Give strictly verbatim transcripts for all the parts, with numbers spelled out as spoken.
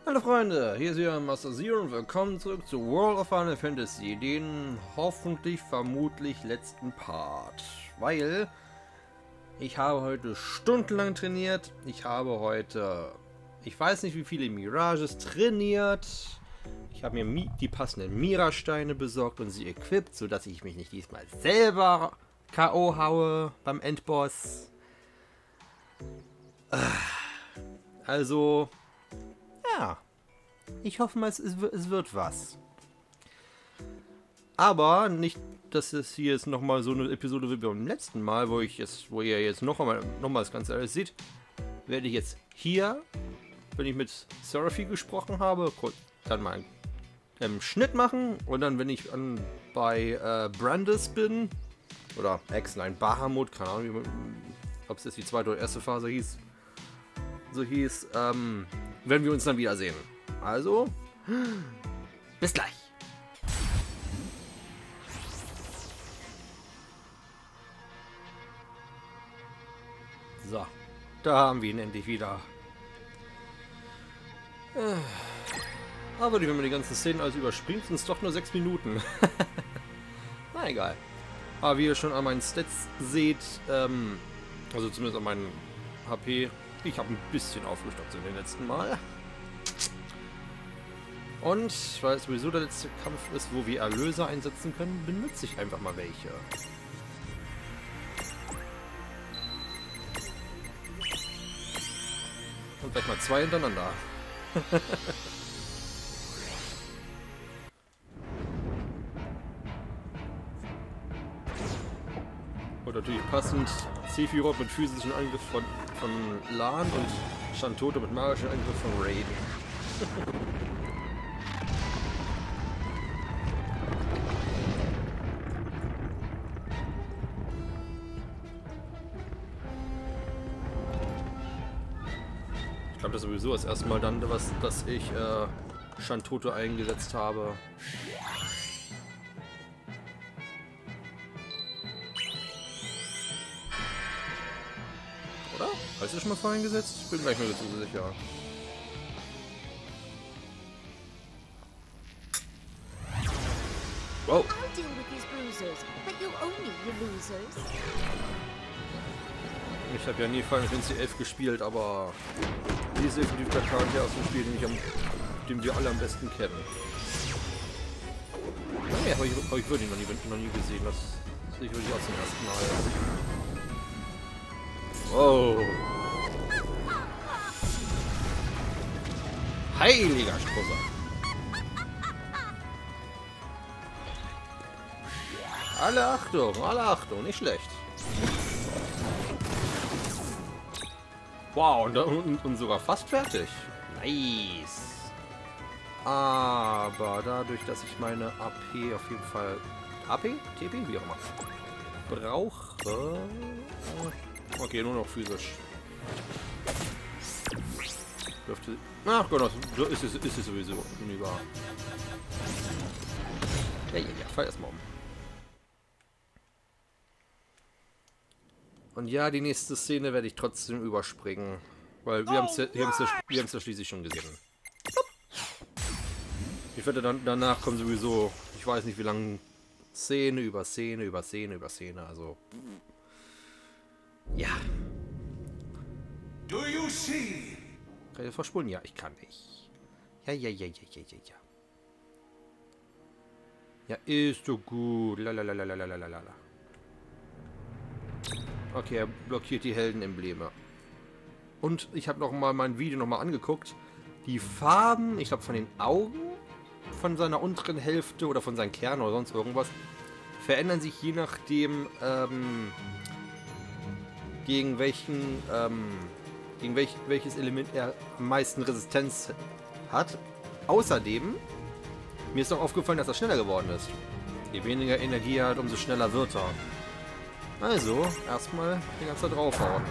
Hallo Freunde, hier ist wieder Master Zero und willkommen zurück zu World of Final Fantasy, den hoffentlich, vermutlich letzten Part. Weil ich habe heute stundenlang trainiert, ich habe heute, ich weiß nicht wie viele Mirages trainiert, ich habe mir die passenden Mira-Steine besorgt und sie equipped, sodass ich mich nicht diesmal selber K O haue beim Endboss. Also... ja, ich hoffe mal, es, es wird was. Aber nicht, dass es hier jetzt nochmal so eine Episode wie beim letzten Mal, wo ich jetzt, wo ihr jetzt noch einmal, noch mal das Ganze alles seht, werde ich jetzt hier, wenn ich mit Seraphy gesprochen habe, kurz dann mal einen ähm, Schnitt machen und dann, wenn ich an, bei äh, Brandis bin, oder X-Line Bahamut, keine Ahnung, ob es jetzt die zweite oder erste Phase hieß, so hieß, ähm, werden wir uns dann wiedersehen. Also, bis gleich. So, da haben wir ihn endlich wieder. Aber wenn man die ganzen Szenen alles überspringt, sind es doch nur sechs Minuten. Na egal. Aber wie ihr schon an meinen Stats seht, ähm, also zumindest an meinen H P, ich habe ein bisschen aufgestockt in den letzten Mal. Und weil es sowieso der letzte Kampf ist, wo wir Erlöser einsetzen können, benutze ich einfach mal welche. Und gleich mal zwei hintereinander. Und natürlich passend Sephiroth mit physischen Angriff von, von Lan und Shantoto mit magischen Angriff von Raiden. Ich glaube, das ist sowieso das erste Mal dann, was, dass ich äh, Shantoto eingesetzt habe. Oder? Hast du schon mal vorhin gesetzt? Ich bin gleich mal dazu sicher. Wow. Ich habe ja nie Final Fantasy elf gespielt, aber die ist definitiv der Charakter aus dem Spiel, den, ich am, den wir alle am besten kennen. Naja, aber ich, aber ich würde ihn noch nie, noch nie gesehen. Das sehe ich wirklich auch zum ersten Mal. Wow. Heiliger Sprusser. Alle Achtung, alle Achtung, nicht schlecht. Wow, und, und, und sogar fast fertig. Nice. Aber dadurch, dass ich meine A P auf jeden Fall... A P? T P? Wie auch immer. Brauche... Okay, nur noch physisch. Dürfte... Ach Gott, so ist es, ist es sowieso hinüber. Ja, ja, ja, fall erstmal um. Und ja, die nächste Szene werde ich trotzdem überspringen. Weil wir haben es ja, ja, ja schließlich schon gesehen. Ich werde dann danach kommen sowieso, ich weiß nicht wie lange, Szene über Szene über Szene über Szene, also... ja. Do you see? Kann ich das verspulen? Ja, ich kann nicht. Ja, ja, ja, ja, ja, ja, ja. Ja, ist so gut. Lalalalalalala. Okay, er blockiert die Heldenembleme. Und ich habe noch mal mein Video noch mal angeguckt. Die Farben, ich glaube von den Augen, von seiner unteren Hälfte oder von seinen Kernen oder sonst irgendwas, verändern sich je nachdem, ähm, gegen welchen, ähm, gegen welch, welches Element er am meisten Resistenz hat. Außerdem, mir ist auch aufgefallen, dass er schneller geworden ist. Je weniger Energie er hat, umso schneller wird er. Also, erstmal die ganze Zeit draufhauen.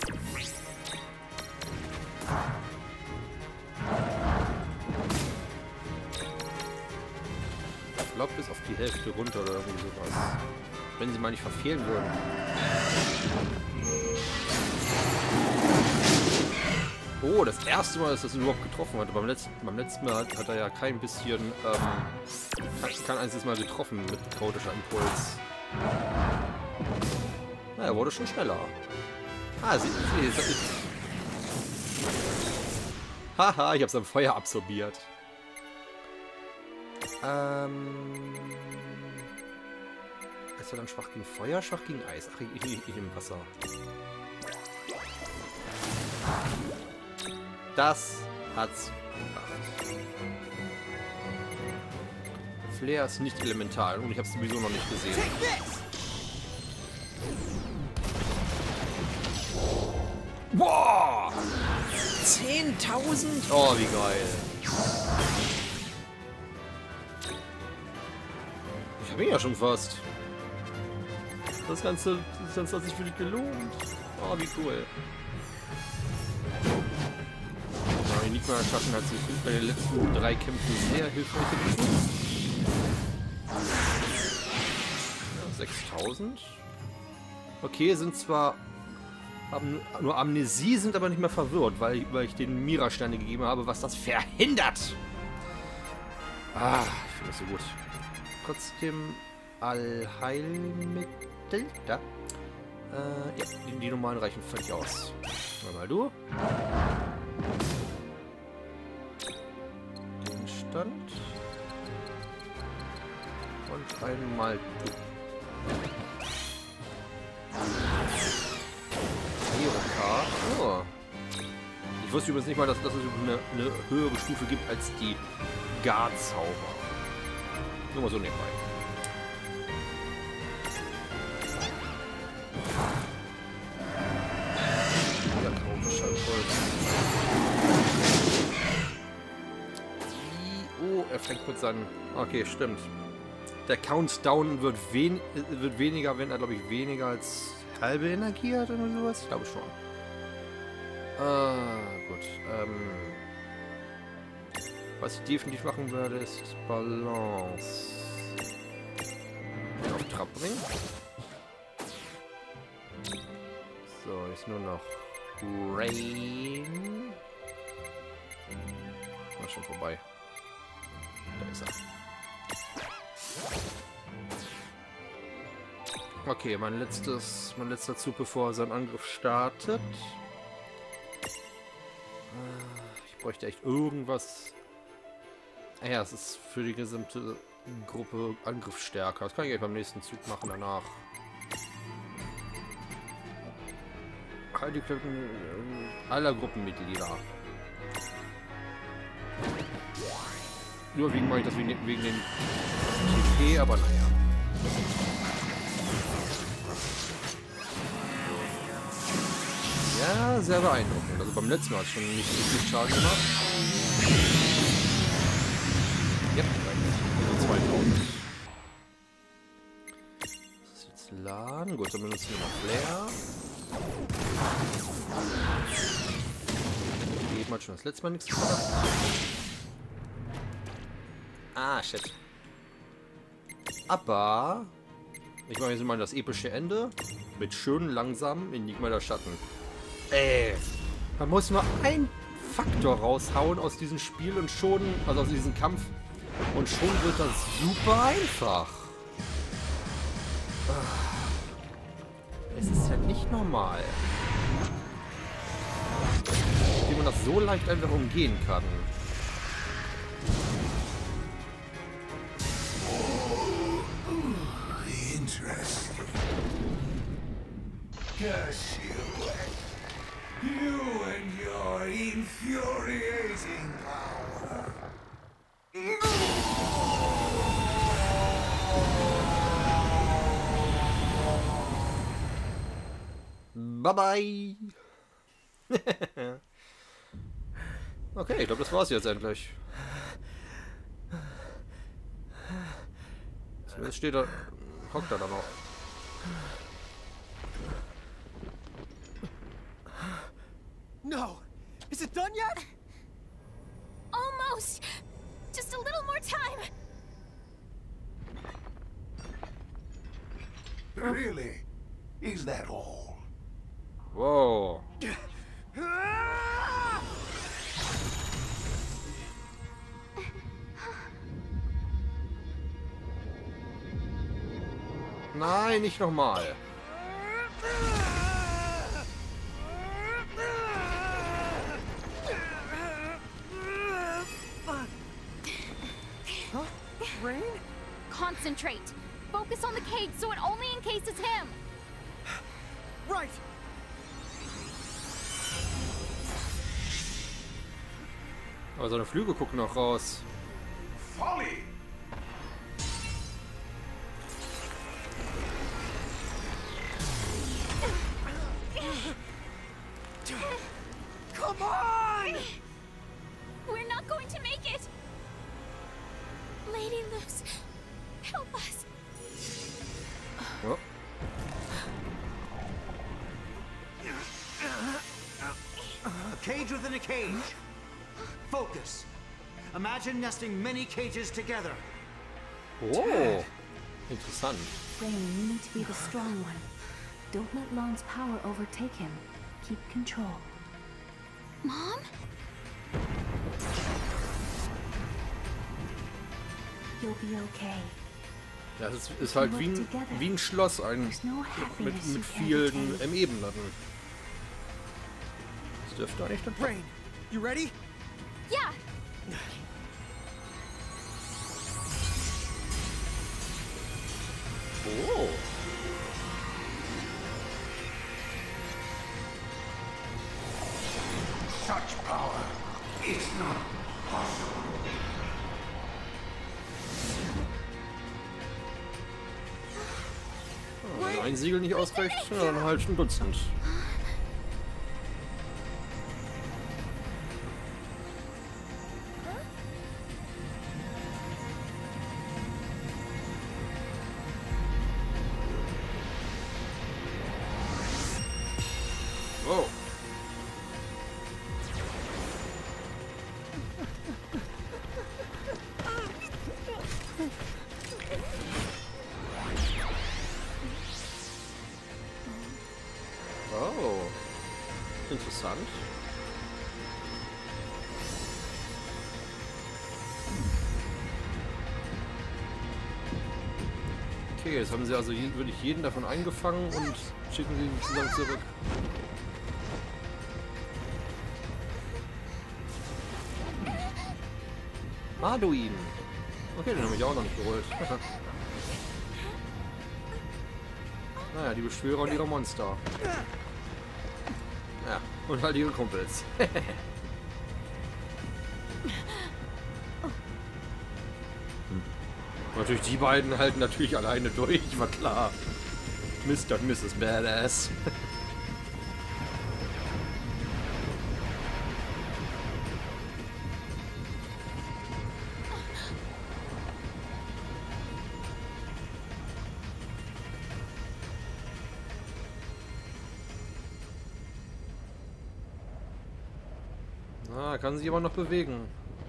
Ich glaube bis auf die Hälfte runter oder irgendwie sowas. Wenn sie mal nicht verfehlen würden. Oh, das erste Mal, dass das ihn überhaupt getroffen hat. Beim letzten, beim letzten Mal hat, hat er ja kein bisschen, ähm, kein, kein einziges Mal getroffen mit chaotischer Impuls. Na, er wurde schon schneller. Ah, sie, sie, sie, sie. Haha, ich habe sein Feuer absorbiert. Ähm... Ist er dann schwach gegen Feuer, schwach gegen Eis? Ach, ich, ich, ich im Wasser. Das hat's gebracht. Flair ist nicht elemental und ich habe es sowieso noch nicht gesehen. Boah! zehntausend? Oh, wie geil. Ich habe ihn ja schon fast. Das Ganze, das Ganze hat sich für dich gelohnt. Oh, wie cool. Ja, Enigma-Schatten hat sich bei den letzten drei Kämpfen sehr hilfreich gewesen. Ja, sechstausend. Okay, sind zwar... haben nur Amnesie, sind aber nicht mehr verwirrt, weil ich, weil ich den Mira-Sterne gegeben habe, was das verhindert. Ah, ich finde das so gut. Trotzdem Allheilmittel. Da. Äh, ja, die, die normalen reichen völlig aus. Mal du. Den Stand. Und einmal du. Oh. Ich wusste übrigens nicht mal, dass, dass es eine, eine höhere Stufe gibt als die Garzauber. Nur mal so nebenbei. Oh, er fängt mit seinen... Okay, stimmt. Der Countdown wird, wen wird weniger, wenn er, glaube ich, weniger als halbe Energie hat oder sowas. Ich glaube schon. Ah, gut. Ähm, was ich definitiv machen werde, ist Balance. Auf Trab bringen. So, jetzt nur noch Rain. War schon vorbei. Da ist er. Okay, mein letztes, mein letzter Zug, bevor er seinen Angriff startet. Ich bräuchte echt irgendwas. Ah ja, es ist für die gesamte Gruppe Angriffsstärker. Das kann ich beim nächsten Zug machen danach. Halt die Klöcken aller Gruppenmitglieder. Nur wegen mache ich das wegen, wegen den T P, aber naja. Ja, sehr beeindruckend. Also beim letzten Mal hat es schon nicht so viel Schaden gemacht. Ja, also zweitausend. Das ist jetzt laden. Gut, dann benutzen wir noch Flair. Eben hat schon das letzte Mal nichts gemacht. Ah, shit. Aber ich mache jetzt mal das epische Ende mit schön langsam Enigma der Schatten. Ey, man muss nur einen Faktor raushauen aus diesem Spiel und schon, also aus diesem Kampf, und schon wird das super einfach. Es ist ja nicht normal, wie man das so leicht einfach umgehen kann. Interesting. Curse you. You and your infuriating power. Bye bye. Okay, ich glaube, das war's jetzt endlich. Jetzt steht er, hockt er da noch. No! Is it done yet? Almost! Just a little more time! Really? Is that all? Whoa. Ah! Nein, nicht nochmal. Huh? Rain? Concentrate. Focus on the cage so it only encases him. Right. Aber seine Flügel gucken noch raus. Folly! Come on! We're not going to make it. Lady Luce, help us. Oh. A cage within a cage. Focus. Imagine nesting many cages together. Oh. Interessant. Rain, you need to be the strong one. Don't let Lon's power overtake him. Keep control. Mom? You'll be okay. Ja, es ist, ist halt wie ein, wie ein Schloss, ein, mit, mit vielen ähm, Ebenen. Das dürfte eigentlich dann... Rain, you ready? Yeah. Oh. Such power is not possible. Wenn ein Siegel nicht ausreicht, ja, dann halt ein Dutzend. Oh. Oh. Interessant. Okay, jetzt haben sie also je, wirklich jeden davon eingefangen und schicken sie ihn zusammen zurück. Arduin. Okay, den habe ich auch noch nicht geholt. Naja, die Beschwörer und ihre Monster. Ja, und halt ihre Kumpels. hm. Natürlich, die beiden halten natürlich alleine durch, war klar. Mister und Misses Badass. Ah, kann sich aber noch bewegen.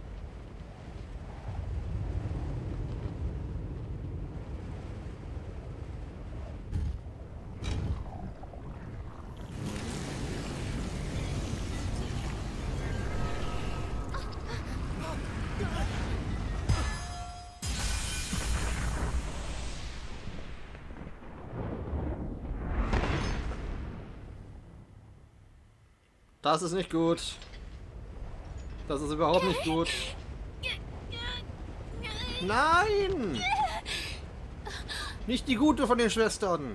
Das ist nicht gut. Das ist überhaupt nicht gut. Nein! Nicht die gute von den Schwestern.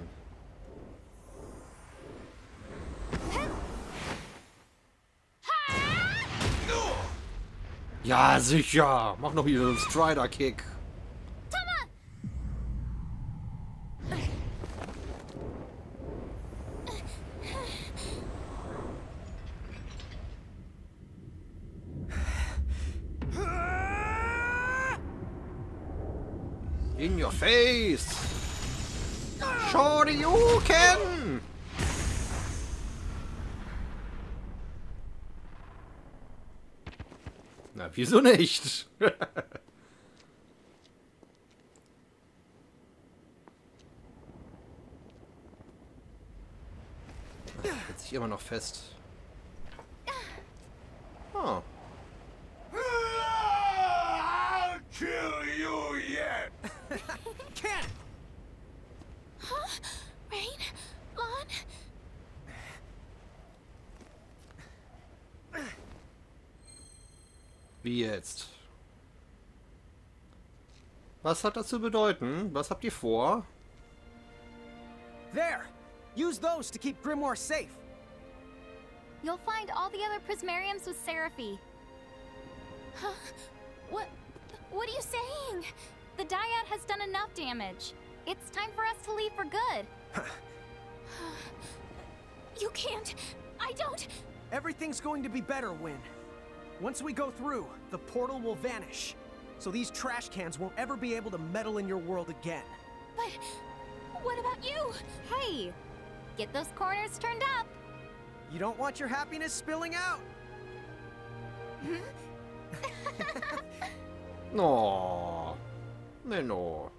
Ja, sicher. Mach noch hier einen Strider-Kick. In your face! Shorty, you can! Na, wieso nicht? Hält sich immer noch fest. Oh. I'll kill you yet! Can't! Wie jetzt? Was hat das zu bedeuten? Was habt ihr vor? There! Use those to keep Grimoire safe. You'll find all the other Prismariums with Seraphy. Huh? What? What are you saying? The Dyad has done enough damage. It's time for us to leave for good. You can't. I don't. Everything's going to be better, Win. Once we go through, the portal will vanish. So these trash cans won't ever be able to meddle in your world again. But what about you? Hey, get those corners turned up. You don't want your happiness spilling out. No. Nee, no.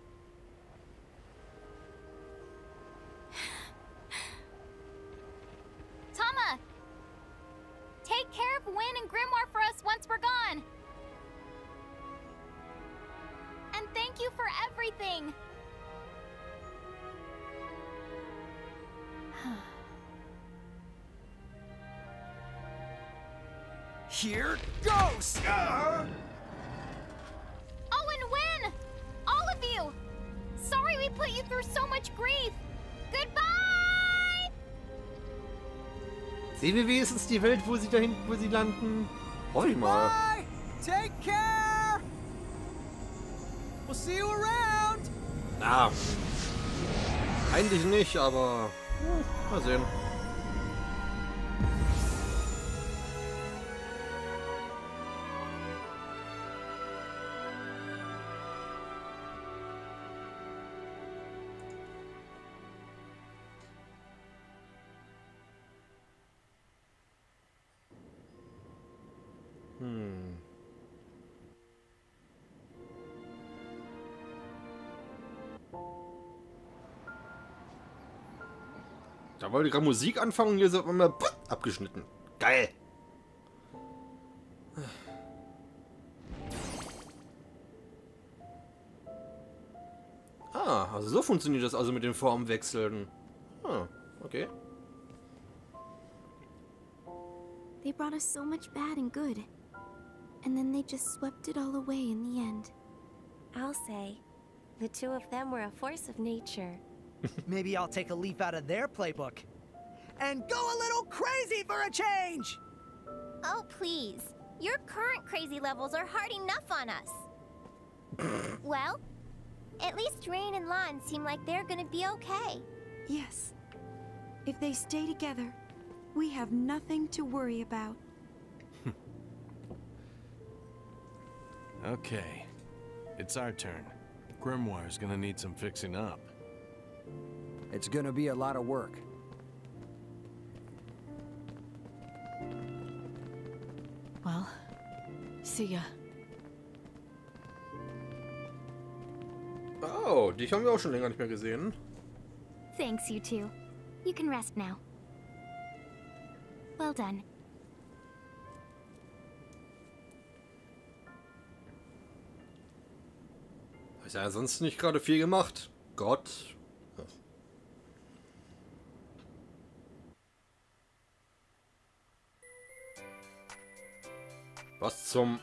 Tama! Take care of Win and Grimoire for us once we're gone. And thank you for everything. Here goes! Uh, Oh, and Win! All of you! Sorry we put you through so much grief. Goodbye! Sehen wir wenigstens die Welt, wo sie dahin, wo sie landen? Hoffe ich mal. Bye! Take care! We'll see you around! Na, eigentlich nicht, aber hm, mal sehen. Hm. Da wollte gerade Musik anfangen und hier ist immer abgeschnitten. Geil. Ah, also so funktioniert das also mit den Formwechseln. Ah, okay. They brought us so much bad and good. And then they just swept it all away in the end. I'll say, the two of them were a force of nature. Maybe I'll take a leaf out of their playbook. And go a little crazy for a change! Oh, please. Your current crazy levels are hard enough on us. Well, at least Rain and Lon seem like they're gonna be okay. Yes. If they stay together, we have nothing to worry about. Okay. It's our turn. Grimoire's gonna need some fixing up. It's gonna be a lot of work. Well, see ya. Oh, dich haben wir auch schon länger nicht mehr gesehen. Thanks, you two. You can rest now. Well done. Ist ja sonst nicht gerade viel gemacht. Gott. Was zum...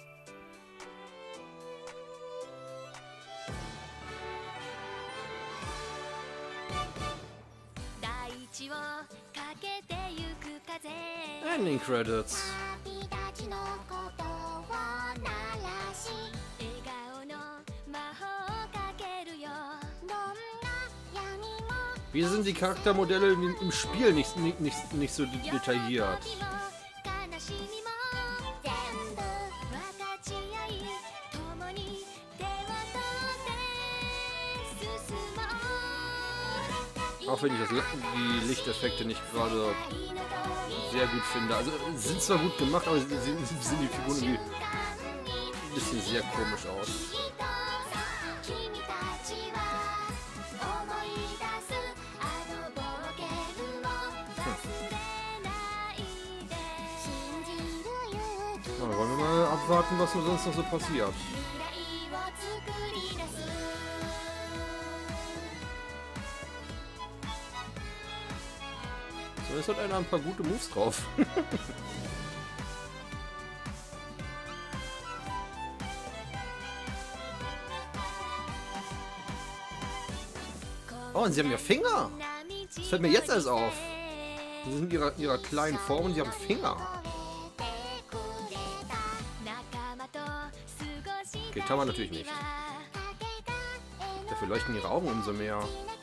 Ending Credits. Wieso sind die Charaktermodelle im, im Spiel nicht, nicht, nicht, nicht so detailliert? Auch wenn ich das, die Lichteffekte nicht gerade sehr gut finde. Also sind zwar gut gemacht, aber sind, sind die Figuren irgendwie ein bisschen sehr komisch aus. Na, wollen wir mal abwarten, was sonst noch so passiert. So, es hat einer ein paar gute Moves drauf. Oh, und sie haben ja Finger. Das fällt mir jetzt erst auf. Sie sind in ihrer, ihrer kleinen Form und sie haben Finger. Okay, Tama natürlich nicht. Dafür leuchten ihre Augen umso mehr.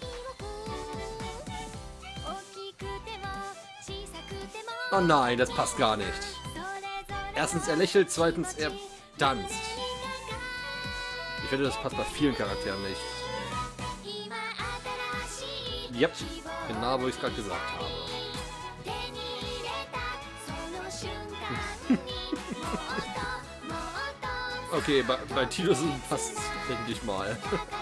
Oh nein, das passt gar nicht. Erstens, er lächelt, zweitens, er tanzt. Ich finde, das passt bei vielen Charakteren nicht. Yep, genau, wo ich es gerade gesagt habe. Okay, bei, bei Tidus passt endlich mal.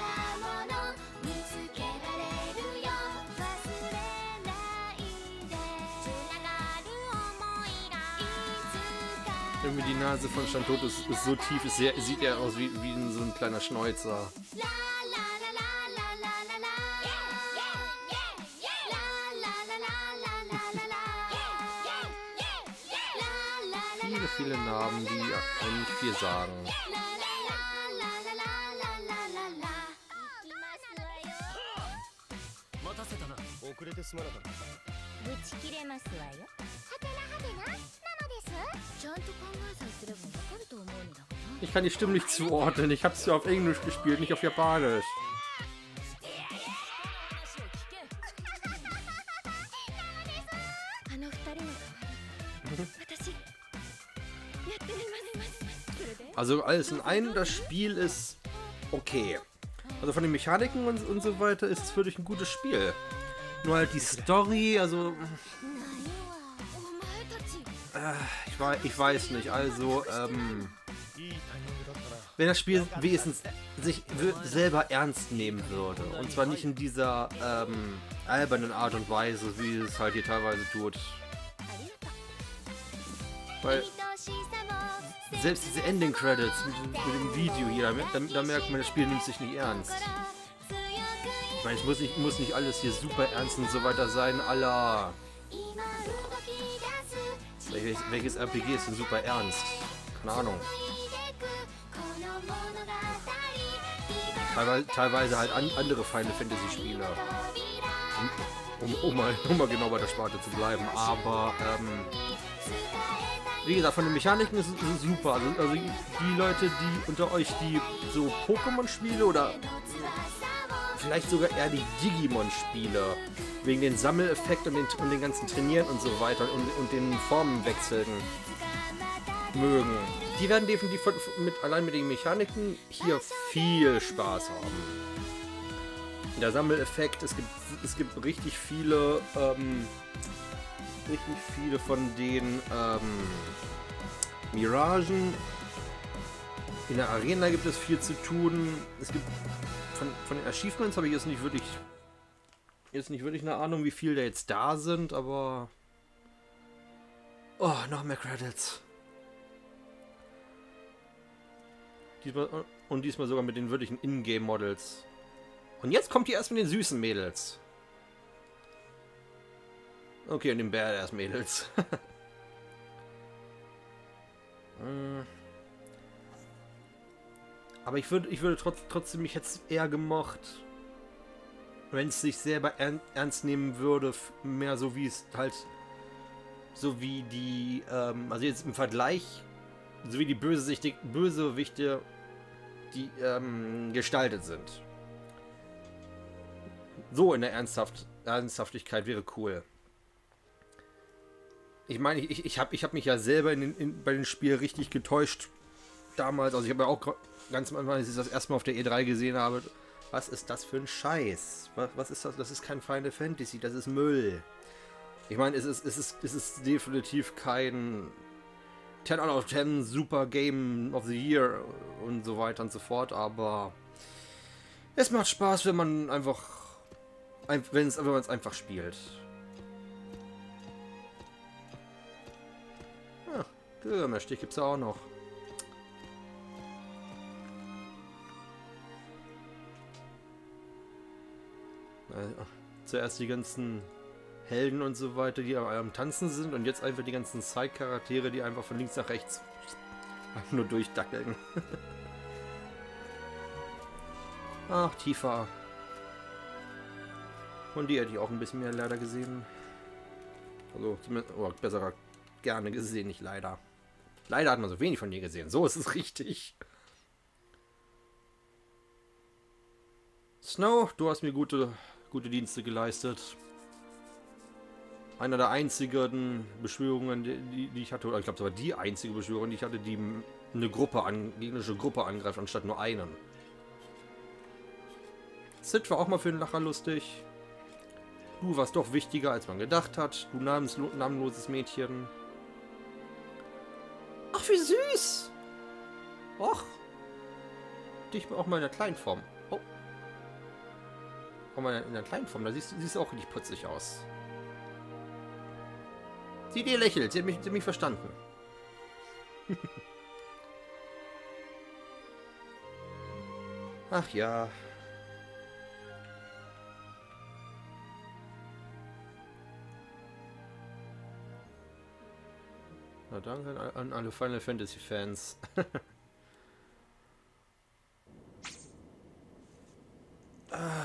Irgendwie die Nase von Shantoto ist, ist so tief, ist sehr, sieht er aus wie, wie so ein kleiner Schnäuzer. Viele, viele Namen, die eigentlich viel sagen. Ich kann die Stimme nicht zuordnen. Ich habe es ja auf Englisch gespielt, nicht auf Japanisch. Also alles in einem, das Spiel ist okay. Also von den Mechaniken und, und so weiter ist es wirklich ein gutes Spiel. Nur halt die Story, also... Äh, ich, weiß, ich weiß nicht, also... Ähm, wenn das Spiel wenigstens sich selber ernst nehmen würde. Und zwar nicht in dieser ähm, albernen Art und Weise, wie es halt hier teilweise tut. Weil... Selbst diese Ending-Credits mit, mit dem Video hier, da, da merkt man, das Spiel nimmt sich nicht ernst. Ich meine, es muss nicht, muss nicht alles hier super ernst und so weiter sein, aller... Welches, welches R P G ist denn super ernst? Keine Ahnung. Teilweise, teilweise halt an, andere Final Fantasy-Spiele. Um, um, um, mal, um mal genau bei der Sparte zu bleiben, aber... Ähm, wie gesagt, von den Mechaniken ist es super. Also, also die Leute, die unter euch, die so Pokémon-Spiele oder vielleicht sogar eher die Digimon-Spiele wegen den Sammeleffekt und den, und den ganzen Trainieren und so weiter und, und den Formenwechseln mögen, die werden definitiv von, mit, allein mit den Mechaniken hier viel Spaß haben. Der Sammeleffekt, es gibt, es gibt richtig viele ähm, richtig viele von den ähm, Miragen. In der Arena gibt es viel zu tun. Es gibt von, von den Achievements habe ich jetzt nicht wirklich jetzt nicht wirklich eine Ahnung, wie viel da jetzt da sind, aber oh, noch mehr Credits. Diesmal, und diesmal sogar mit den wirklichen Ingame-Models. Und jetzt kommt hier erst mit den süßen Mädels. Okay, und den Badass-Mädels. Aber ich würde, ich würde trotz, trotzdem, ich hätte es eher gemocht, wenn es sich selber ern, ernst nehmen würde, mehr so wie es halt, so wie die, ähm, also jetzt im Vergleich, so wie die Bösewichte, Bösewichte, die ähm, gestaltet sind. So in der Ernsthaft, Ernsthaftigkeit wäre cool. Ich meine, ich, ich habe ich hab mich ja selber in den, in, bei dem Spiel richtig getäuscht damals. Also ich habe ja auch ganz am Anfang, als ich das erstmal auf der E drei gesehen habe, was ist das für ein Scheiß? Was, was ist das? Das ist kein Final Fantasy, das ist Müll. Ich meine, es ist, es ist, es ist definitiv kein ten out of ten Super Game of the Year und so weiter und so fort, aber es macht Spaß, wenn man einfach, wenn es, wenn man es einfach spielt. Ja, Gürmerstich gibt es ja auch noch. Also, zuerst die ganzen Helden und so weiter, die am Tanzen sind, und jetzt einfach die ganzen Side-Charaktere, die einfach von links nach rechts nur durchdackeln. Ach, Tifa. Und die hätte ich auch ein bisschen mehr leider gesehen. Also, zumindest, oder besser gerne gesehen, nicht leider. Leider hat man so wenig von dir gesehen. So ist es richtig. Snow, du hast mir gute, gute Dienste geleistet. Einer der einzigen Beschwörungen, die, die ich hatte, oder ich glaube, es war die einzige Beschwörung, die ich hatte, die eine Gruppe an, gegnerische Gruppe angreift, anstatt nur einen. Sid war auch mal für den Lacher lustig. Du warst doch wichtiger, als man gedacht hat. Du namenslo namenloses Mädchen. Ach, wie süß! Och. Dich auch mal in der Kleinform. Oh. Auch mal in der Kleinform, da siehst du siehst auch richtig putzig aus. Sie dir lächelt, sie hat mich, sie hat mich verstanden. Ach ja. Na danke an, an alle Final Fantasy Fans. ah.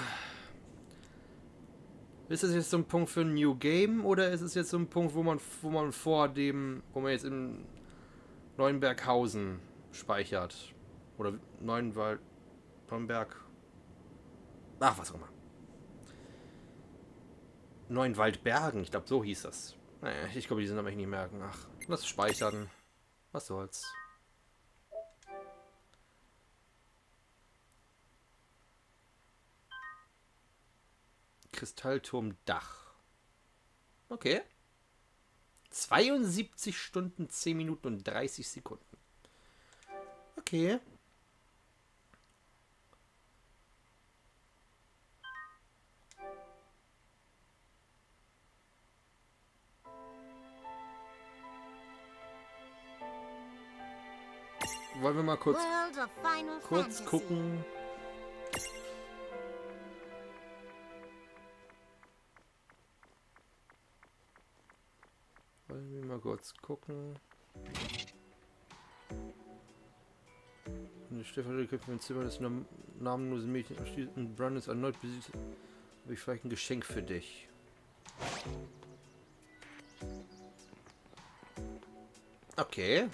Ist es jetzt so ein Punkt für ein New Game oder ist es jetzt so ein Punkt, wo man, wo man vor dem, wo man jetzt in Neuenberghausen speichert? Oder Neuenwald, Neuenberg. Ach, was auch immer. Neuenwaldbergen, ich glaube, so hieß das. Naja, ich glaube, die sind aber nicht merken. Ach, lass speichern. Was soll's. Kristallturmdach. Okay. zweiundsiebzig Stunden, zehn Minuten und dreißig Sekunden. Okay. Wollen wir mal kurz, kurz gucken. Wollen wir mal kurz gucken. Stefan köpft im Zimmer des namenlosen Mädchen und Brun ist erneut besiegt. Habe ich vielleicht ein Geschenk für dich. Okay.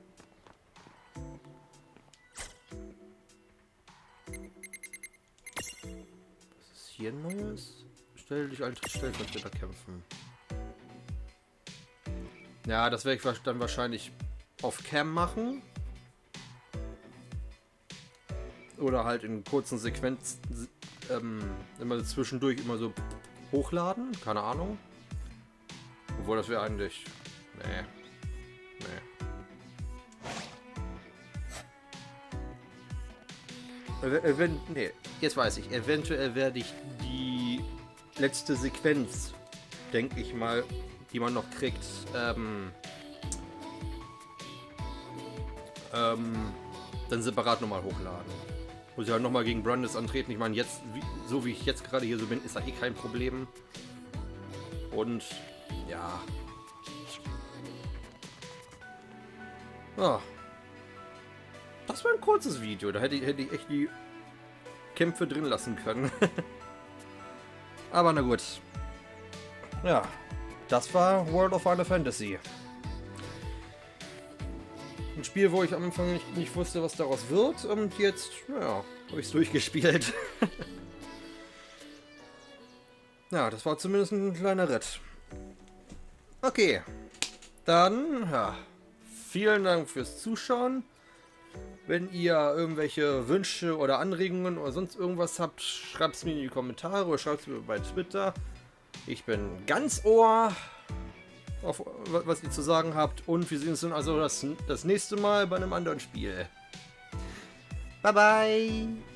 Was ist hier Neues? Stell dich als Stellvertreter kämpfen. Ja, das werde ich dann wahrscheinlich auf Cam machen. Oder halt in kurzen Sequenzen ähm, immer zwischendurch immer so hochladen. Keine Ahnung. Obwohl, das wäre eigentlich... Nee. Nee. Wenn, nee, jetzt weiß ich. Eventuell werde ich die letzte Sequenz, denke ich mal, die man noch kriegt, ähm, ähm, dann separat nochmal hochladen. Muss ich halt nochmal gegen Brandis antreten. Ich meine, jetzt, wie, so wie ich jetzt gerade hier so bin, ist da eh kein Problem. Und, ja. Ah. Das war ein kurzes Video. Da hätte ich, hätte ich echt die Kämpfe drin lassen können. Aber na gut. Ja. Das war World of Final Fantasy. Ein Spiel, wo ich am Anfang nicht, nicht wusste, was daraus wird. Und jetzt, ja, habe ich es durchgespielt. Ja, das war zumindest ein kleiner Ritt. Okay. Dann, ja. Vielen Dank fürs Zuschauen. Wenn ihr irgendwelche Wünsche oder Anregungen oder sonst irgendwas habt, schreibt es mir in die Kommentare oder schreibt es mir bei Twitter. Ich bin ganz Ohr auf was ihr zu sagen habt und wir sehen uns dann also das, das nächste Mal bei einem anderen Spiel. Bye bye!